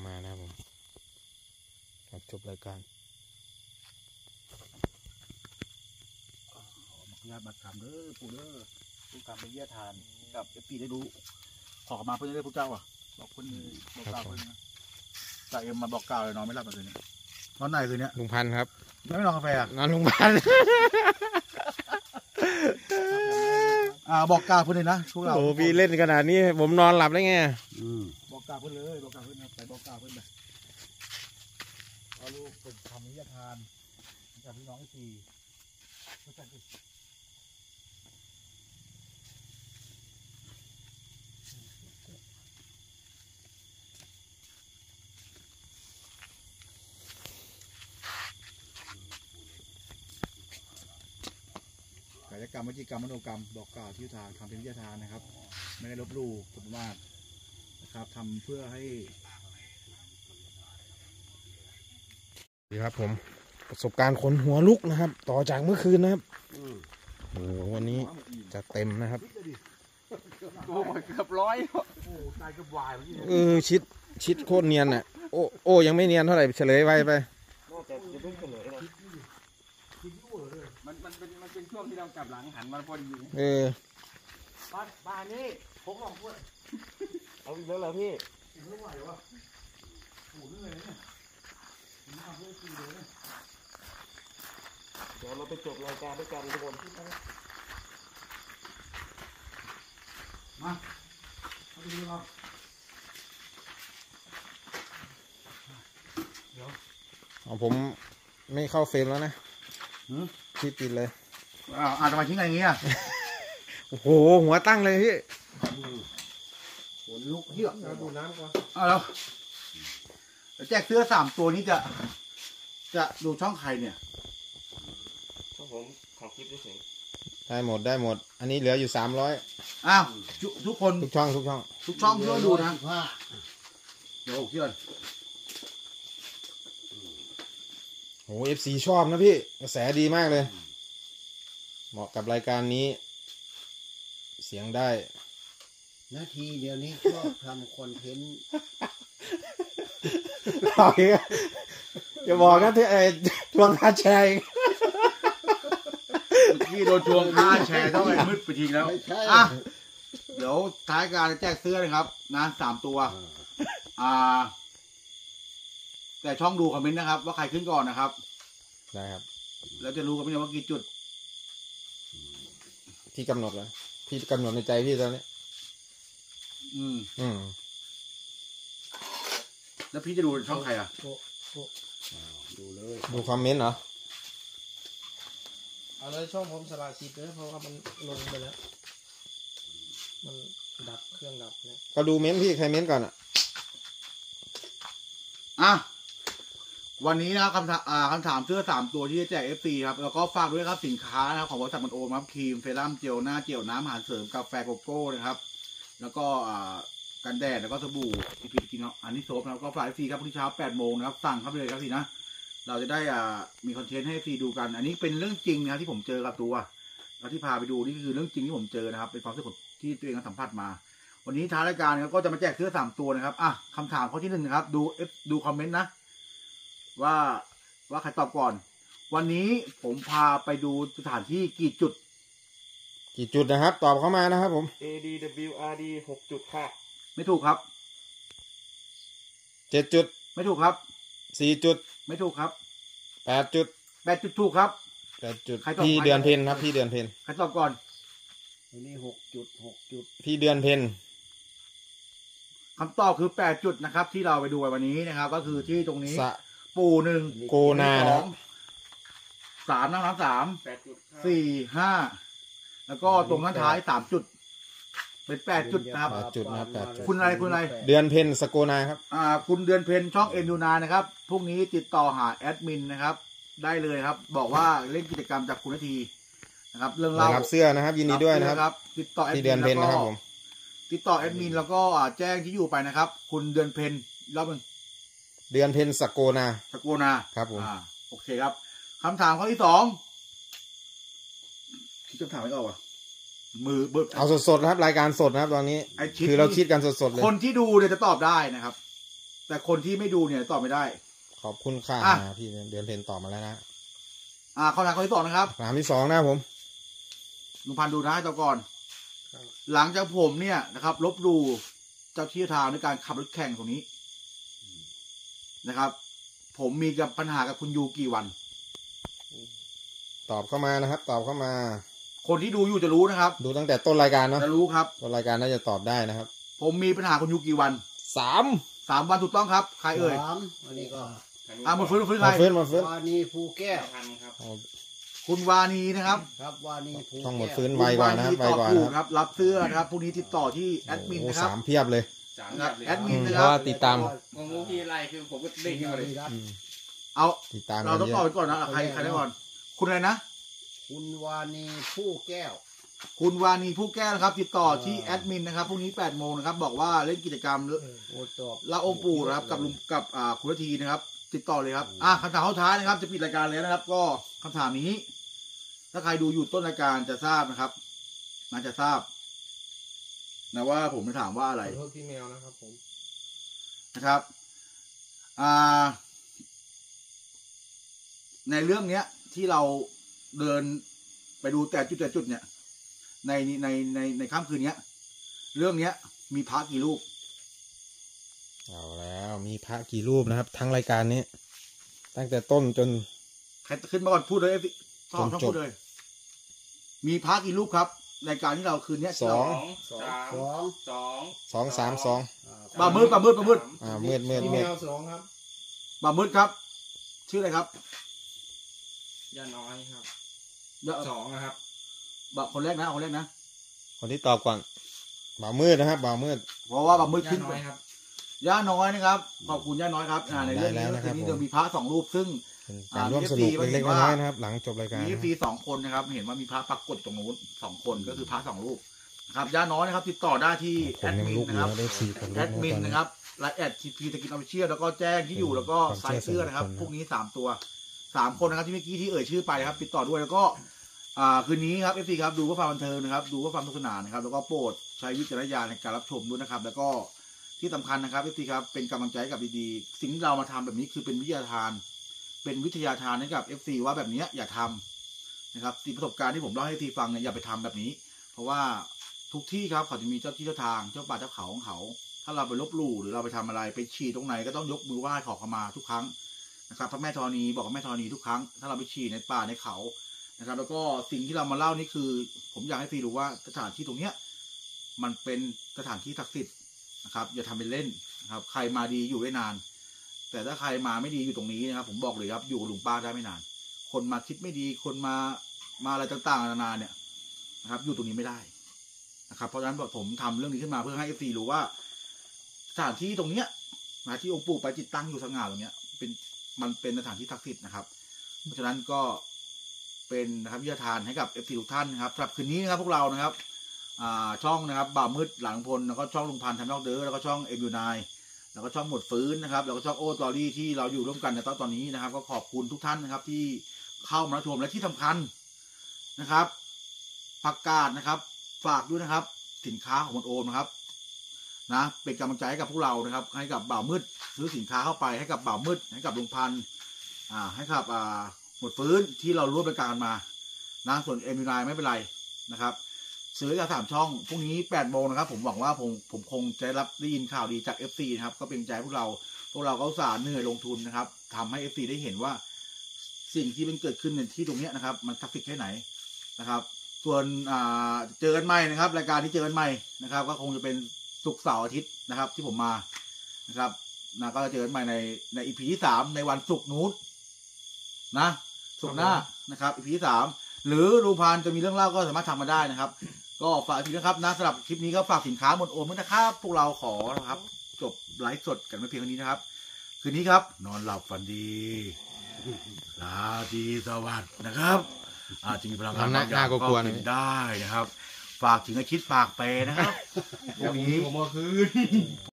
มานะครับผมครับจบรายการญาติบัตรกรรมเด้อปู่เด้อผู้กรรมเป็นญาติทานกับปีได้รู้ขอมาเพื่อนได้พระเจ้าอ่ะบอกคนบอกกล่าวเพื่อนนะจ่าเอ็มมาบอกกล่าวเลยนอนไม่หลับเลยเนี่ยนอนไหนคืนนี้ลุงพันธ์ครับไม่นอนกาแฟอ่ะนอนลุงพันธ์บอกกล่าวเพื่อนเลยนะพวกเราโอ้พี่เล่นขนาดนี้ผมนอนหลับได้ไงบอกกล่าวเพื่อนเลยบอกกล่าวเพื่อนไปบอกกล่าวเพื่อนไปเอาลูกเป็นทำญาติทานจากพี่น้องที่รู้จักดิกายกรรมวิจิกรรมมโนกรรมบอกกล่าวที่ทางทำเป็นวิทยาทานนะครับไม่ได้ลบหลู่กฎหมายนะครับทำเพื่อให้ดีครับผมประสบการณ์ขนหัวลุกนะครับต่อจากเมื่อคืนนะครับโอ้วันนี้จะเต็มนะครับโอ้ยเกือบร้อยโอ้ตายเกือบวายชิดโคตรเนียนอ่ะโอ้ยังไม่เนียนเท่าไหร่เฉลยไวไปแต่จะเพิ่งเฉลยนะมันเป็นช่วงที่เรากลับหลังหันมาพอดีบ้านนี้ผมลองพูดเอาอีกแล้วเหรอพี่ไม่ไหววะโอ้เหนื่อยเนี่ยเดี๋ยวเราไปจบรายการด้วยกันทุกคนมาดูเราผมไม่เข้าเฟรมแล้วนะพี่ปิดเลยทำไมทิ้งอะไรอย่างเงี้ยโอ้โหหัวตั้งเลยพี่หัวลุกเยอะดูน้ำก่อนแล้วแจกเสื้อ3 ตัวนี้จะดูช่องใครเนี่ยช่องผมของคลิปด้วยสิได้หมดอันนี้เหลืออยู่300 ทุกคนทุกช่องช่วยดูนะเดี๋ยวเพื่อนโอ้FC ชอบนะพี่กระแสดีมากเลยเหมาะกับรายการนี้เสียงได้นาทีเดี๋ยวนี้ชอบทำคอนเทนต์อย่าบอกนะที่ทวงค่าแชร์ที่โดนทวงค่าแชร์เท่าไหร่มืดไปทีแล้วเดี๋ยวท้ายการแจกเสื้อนะครับนะ3 ตัวแต่ช่องดูคอมเมนต์นะครับว่าใครขึ้นก่อนนะครับได้ครับแล้วจะรู้กันไหมว่ากี่จุดพี่กำหนดแล้วพี่กำหนดในใจพี่ตอนนี้แล้วพี่จะดูช่องใครดูเลยดูคอมเมนต์เหรอเอาเลยช่องผมสละสิทธิ์เลยเพราะว่ามันลงไปแล้วมันดับเครื่องดับเนี่ยก็ดูเม้นพี่ใครเม้นก่อนวันนี้นะครับคำถามเสื้อ3 ตัวที่จะแจก FC ครับแล้วก็ฝากด้วยครับสินค้านะครับของบริษัทมันโอมครับครีมเซรั่มเจลหน้าเจลน้ำอาหารเสริมกาแฟโกโก้นะครับแล้วก็กันแดดแล้วก็สบู่ที่พี่กินอันนี้โซฟนะครับก็ฝาก FC ครับพรุ่งนี้เช้า8 โมงนะครับสั่งเข้าไปเลยครับพี่นะเราจะได้มีคอนเทนต์ให้ FC ดูกันอันนี้เป็นเรื่องจริงนะที่ผมเจอกับตัวแล้วที่พาไปดูนี่คือเรื่องจริงที่ผมเจอนะครับเป็นความรู้สึกที่ตัวเองสัมผัสมาวันนี้ท้ายรายการก็จะมาแจกเสื้อ3 ตัวนะครับคำถามข้อที่1นะครับดูคอมเมนต์นะว่าใครตอบก่อนวันนี้ผมพาไปดูสถานที่กี่จุดนะครับตอบเข้ามานะครับผม ADWRD 6 จุดค่ะไม่ถูกครับ 7 จุดไม่ถูกครับ 4 จุดไม่ถูกครับ 8 จุดถูกครับ 8 จุดพี่เดือนเพ็ญครับพี่เดือนเพ็ญใครตอบก่อนวันนี้6 จุดพี่เดือนเพ็ญคำตอบคือ8 จุดนะครับที่เราไปดูวันนี้นะครับก็คือที่ตรงนี้ปู1 โกนา 3น้ำ3 4 5แล้วก็ตรงนั้นท้าย3 จุดเป็น8 จุดนะครับ 8 จุดนะ8 จุดคุณอะไรเดือนเพ็ญสโกนาครับคุณเดือนเพ็ญช่องเอ็นยูนานะครับพรุ่งนี้ติดต่อหาแอดมินนะครับได้เลยครับบอกว่าเล่นกิจกรรมจากคุณนาทีนะครับเรื่องเล่ารับเสื้อนะครับยินดีด้วยนะครับติดต่อแอดมินเดือนเพ็ญนะครับผมติดต่อแอดมินแล้วก็แจ้งที่อยู่ไปนะครับคุณเดือนเพ็ญรอบนึงเดือนเพ็ญสโกนาครับผมโอเคครับคำถามข้อที่2คิดคำถามไม่ออกมือเบิดเอาสดๆนะครับรายการสดนะครับตอนนี้คือเราคิดกันสดๆเลยคนที่ดูเนี่ยจะตอบได้นะครับแต่คนที่ไม่ดูเนี่ยตอบไม่ได้ขอบคุณค่ะอ่ะพี่เดือนเพนตอบมาแล้วนะคำถามข้อที่สองนะครับคำถามที่สองนะครับผมลุงพันธุ์ดูนะต่อก่อนครับหลังจากผมเนี่ยนะครับ ลบหลู่เจ้าที่ทางในการขับรถแข่งตรงนี้นะครับ ผมมีกับปัญหากับคุณยูกี่วันตอบเข้ามานะครับ ตอบเข้ามาคนที่ดูอยู่จะรู้นะครับดูตั้งแต่ต้นรายการเนาะจะรู้ครับต้นรายการน่าจะตอบได้นะครับผมมีปัญหาคุณยูกี่วัน 3 3 วันถูกต้องครับใครเอ่ยสามอันนี้ก็หมดฟื้นใครมาเฟื้นมาเฟื้นวานีภูแก้วพันครับคุณวานีนะครับครับวานีภูต้องหมดแก้วฟื้นไวกว่านะครับคุณไวตอบกว่าถูกนะคครับรับ รับเสื้อนะครับพรุ่งนี้ติดต่อที่แอดมินโอ้นะครับ 3 เพียบเลยสามนะครับเลยแอดมินนะเพครัราะบว่าติดตามงงที่ไรคือผมก็เด้งขึ้นมาเลยอืมเอาติดตามเรากันต้องเยตอบอะไปก่อนนะใครได้ก่อน คุณอะไรนะคุณวานีผู้แก้วคุณวานีผู้แก้วนะครับ ติดต่อที่แอดมินนะครับพรุ่งนี้8 โมงนะครับ บอกว่าเล่นกิจกรรมโอ้ตอบละองค์ปู่นะครับกับลุงกับคุณนาทีนะครับ ติดต่อเลยครับคำถามเข้าท้ายนะครับ จะปิดรายการแล้วนะครับ ก็คำถามนี้ ถ้าใครดูอยู่ต้นรายการจะทราบนะครับน่าจะทราบนะว่าผมจะถามว่าอะไรขอโทษพี่แมวนะครับผมนะครับในเรื่องเนี้ยที่เราเดินไปดูแต่จุดเนี่ยในค่ำคืนเนี้ย เรื่องเนี้ยมีพระกี่รูปเอาแล้วมีพระกี่รูปนะครับ ทั้งรายการนี้ ตั้งแต่ต้นจนใครขึ้นมาก่อนพูดเลยต้องจบพูดเลย มีพระกี่รูปครับรายการที่เราคืนเนี้ยที่เราสองสามสอง 2 3 2 บ่ามืดมืดพี่มืดแมมืดว2ครับบ่ามืดครับ ชื่ออะไรครับย่าน้อยครับเดี๋ยว 2นะครับบ่าคนแรกนะคนแรกนะคนที่ตอบก่อนบ่าวมืดนะครับบ่าวมืดเพราะว่าบ่ามืดย่าขึ้นน้อยครับย่าน้อยนะครับขอบคุณย่าน้อยครับในเรื่องได้นี้แล้วนะครับคืนนี้ผมเดี๋ยวมีพระ2 รูปซึ่งเป็นการร่วมสนุกเล็กๆน้อยๆนะครับ หลังจบรายการมีนะครับ FC 2 คนนะครับ เห็นว่ามีพระปรากฏตรงนู้น2 คนก็คือพระ2 รูปนะครับย่าน้อยนะครับ ติดต่อได้ที่ผแอมดยังมินลุกอนะยู่ครับนะได้4 คนแอดมินตอนนี้นะครับไลน์แอดทีพีตะกินออฟฟิเชียลแล้วก็แจ้งที่อยู่แล้วก็ความใส่เชื่อเสื้อนะครับส่วนบุคคลพรุ่งนี้3 ตัว 3 คนนะครับที่เมื่อกี้ที่เอ่ยชื่อไปนะครับ ติดต่อด้วยแล้วก็คืนนี้ครับ FC ครับดูเพื่อความบันเทิงนะครับดูเพื่อความสนุกสนานนะครับแล้วก็โปรดใช้วิจารณญาณในการรับชมด้วยนะครับ แล้วก็ที่สำคัญนะครับ FC ครับเป็นกำลังใจให้กับดีๆสิ่งที่เรามาทำแบบนี้คือเป็นวิทยาทาน เป็นวิทยาทานให้กับ FC ว่าแบบนี้อย่าทำนะครับสิ่งประสบการณ์ที่ผมเล่าให้ FC ฟังเนี่ยอย่าไปทำแบบนี้ เพราะว่าทุกที่ครับเขาจะมีเจ้าที่เจ้าทางเจ้าป่าเจ้าเขาของเขา ถ้าเราไปลบหลู่หรือเราไปทำอะไรไปฉี่ตรงไหนก็ต้องยกมือไหว้ขอขมาทุกครั้งนะครับพระแม่ธรณีบอกกับแม่ธรณีทุกครั้งถ้าเราไปฉี่ในป่าในเขานะครับ แล้วก็สิ่งที่เรามาเล่านี่คือ ผมอยากให้พี่รู้ว่าสถานที่ตรงเนี้ยมันเป็นสถานที่ศักดิ์สิทธิ์นะครับอย่าทำเป็นเล่นนะครับใครมาดีอยู่ได้นาน แต่ถ้าใครมาไม่ดีอยู่ตรงนี้นะครับผมบอกเลยครับอยู่กับลุงป้าได้ไม่นาน คนมาคิดไม่ดีคนมาอะไรต่างๆนานาเนี่ยนะครับอยู่ตรงนี้ไม่ได้นะครับเพราะฉะนั้นผมทำเรื่องนี้ขึ้นมาเพื่อให้ FC รู้ว่าสถานที่ตรงเนี้ยนะที่องค์ปู่ไปจิตตั้งอยู่สง่าตรงเนี้ยมันเป็นสถานที่ศักดิ์สิทธิ์นะครับเพราะฉะนั้นก็เป็นนะครับวิทยาทานให้กับ FC ทุกท่านนะครับสำหรับคืนนี้นะครับพวกเรานะครับช่องนะครับบ่าวมืดหลังพลแล้วก็ช่องลุงพันธ์ทำนอกเด้อแล้วก็ช่องMU9แล้วก็ช่องหมดฟื้นนะครับแล้วก็ช่องโอตอรี่ที่เราอยู่ร่วมกันในตอนนี้นะครับก็ขอบคุณทุกท่านนะครับที่เข้ามาชมและที่สำคัญนะครับประกาศนะครับฝากด้วยนะครับสินค้าของมนโอมนะครับนะเป็นกำลังใจให้กับพวกเรานะครับให้กับบ่าวมืดซื้อสินค้าเข้าไปให้กับบ่าวมืดให้กับลุงพันธ์ให้กับหมดฟื้นที่เราร่วมรายการมานะส่วนMU9ไม่เป็นไรนะครับซื้อจาก3 ช่องพรุ่งนี้8 โมงนะครับผมหวังว่าผมคงจะได้ยินข่าวดีจาก FC นะครับก็เป็นใจพวกเราก็อุตส่าห์เหนื่อยลงทุนนะครับทำให้ FC ได้เห็นว่าสิ่งที่มันเกิดขึ้นในที่ตรงนี้นะครับมันศักดิ์สิทธิ์แค่ไหนนะครับส่วนเจอกันใหม่นะครับรายการที่เจอกันใหม่นะครับก็คงจะเป็นศุกร์เสาร์อาทิตย์นะครับที่ผมมานะครับก็จะเจอกันใหม่ใน EP ที่3ในวันศุกร์นู้นนะศุกร์หน้านะครับ EP ที่3หรือลุงพันธ์จะมีเรื่องเล่าก็สามารถทำมาได้นะครับก็ฝากทีนะครับนะสำหรับคลิปนี้ก็ฝากสินค้ามนโอมด้วยนะครับพวกเราขอนะครับจบไลฟ์สดกันไม่เพียงเท่านี้นะครับคืนนี้ครับนอนหลับฝันดีราตรีสวัสดิ์นะครับอาจจะมีพลังงานบางอย่างก็เป็นได้นะครับฝากถึงอาชิตฝากเปนะครับพวกนี้ผมมาคืน